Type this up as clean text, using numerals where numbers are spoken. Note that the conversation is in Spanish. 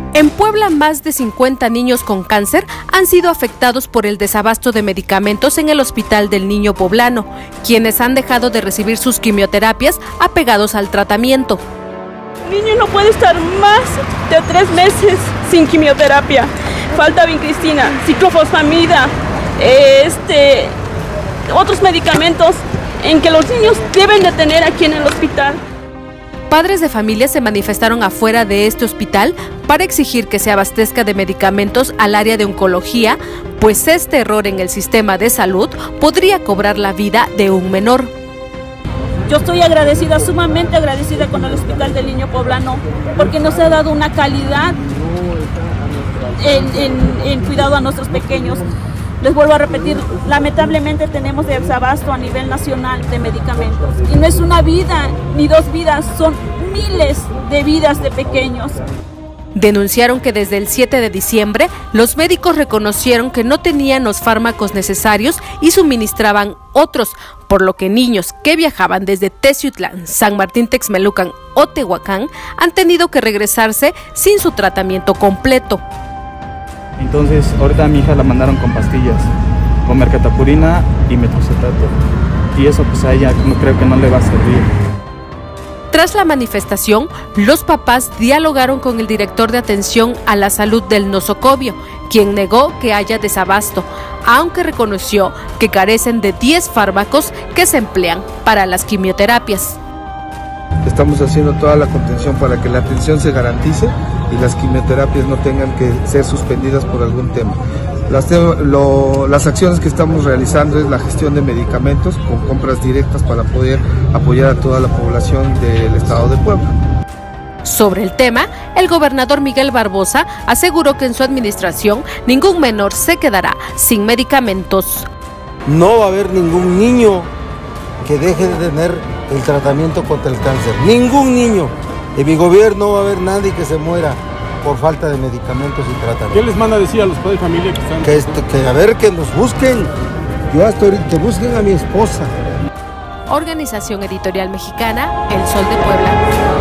En Puebla, más de 50 niños con cáncer han sido afectados por el desabasto de medicamentos en el Hospital del Niño Poblano, quienes han dejado de recibir sus quimioterapias apegados al tratamiento. El niño no puede estar más de 3 meses sin quimioterapia. Falta vincristina, ciclofosfamida, otros medicamentos en que los niños deben de tener aquí en el hospital. Padres de familia se manifestaron afuera de este hospital para exigir que se abastezca de medicamentos al área de oncología, pues este error en el sistema de salud podría cobrar la vida de un menor. Yo estoy agradecida, sumamente agradecida con el Hospital del Niño Poblano, porque nos ha dado una calidad en cuidado a nuestros pequeños. Les vuelvo a repetir, lamentablemente tenemos desabasto a nivel nacional de medicamentos. Y no es una vida ni 2 vidas, son miles de vidas de pequeños. Denunciaron que desde el 7 de diciembre los médicos reconocieron que no tenían los fármacos necesarios y suministraban otros, por lo que niños que viajaban desde Teciutlán, San Martín Texmelucan o Tehuacán han tenido que regresarse sin su tratamiento completo. Entonces, ahorita a mi hija la mandaron con pastillas, con mercaptapurina y metrocetato. Y eso pues a ella no creo que no le va a servir. Tras la manifestación, los papás dialogaron con el director de atención a la salud del nosocomio, quien negó que haya desabasto, aunque reconoció que carecen de 10 fármacos que se emplean para las quimioterapias. Estamos haciendo toda la contención para que la atención se garantice y las quimioterapias no tengan que ser suspendidas por algún tema. Las acciones que estamos realizando es la gestión de medicamentos con compras directas para poder apoyar a toda la población del estado de Puebla. Sobre el tema, el gobernador Miguel Barbosa aseguró que en su administración ningún menor se quedará sin medicamentos. No va a haber ningún niño que deje de tener el tratamiento contra el cáncer. Ningún niño. En mi gobierno no va a haber nadie que se muera por falta de medicamentos y tratamientos. ¿Qué les manda a decir a los padres de familia que están? Que a ver, que nos busquen. Yo hasta ahorita, que busquen a mi esposa. Organización Editorial Mexicana, El Sol de Puebla.